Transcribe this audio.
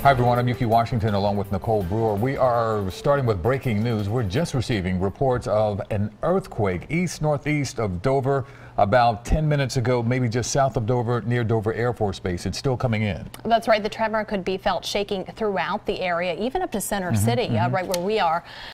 Hi everyone, I'm Yuki Washington along with Nicole Brewer. We are starting with breaking news. We're just receiving reports of an earthquake east-northeast of Dover about 10 minutes ago, maybe just south of Dover near Dover Air Force Base. It's still coming in. That's right. The tremor could be felt shaking throughout the area, even up to Center City, right where we are.